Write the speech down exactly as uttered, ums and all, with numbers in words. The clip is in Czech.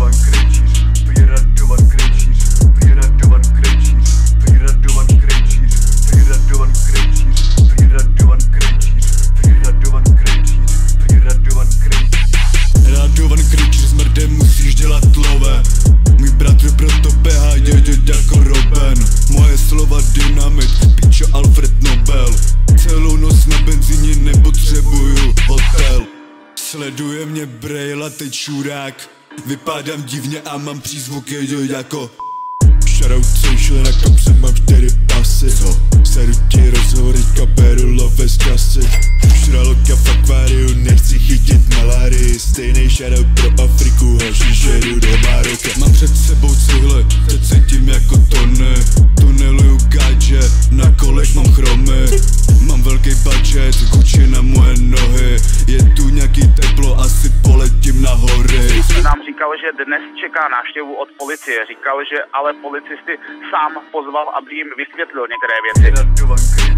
Radovan Krejčíř, prý Radovan Krejčíř, prý Radovan Krejčíř, prý Radovan Krejčíř, prý Radovan Krejčíř, prý Radovan Krejčíř, prý Radovan Krejčíř, prý Radovan Krejčíř. Radovan Krejčíř s mrdem musíš dělat love. Můj bratr proto běhá dědět jako Robin. Moje slova dynamit, pičo Alfred Nobel. Celou noc na benzíně nepotřebuju hotel. Sleduje mě brejla, teď šurák. Vypadám divně a mám přízvuk jeďo jako Shoutout social, na kapse mám čtyři pasy. Co? Seru ti rozhovory, kaberu love z časy. Šraloka v akváriu, nechci chytit malárii. Stejnej shoutout pro Afriku, hoši žeru do Maroka. Mám před sebou cihle, teď cítím jako tony. Tuneluju gáče, na kolech mám chromy. Mám velký budget, Gucci na moje nohy. Je tu nějaký teplo, asi poletím na hory. Nám říkal, že dnes čeká návštěvu od policie. Říkal, že ale policisty sám pozval, aby jim vysvětlil některé věci.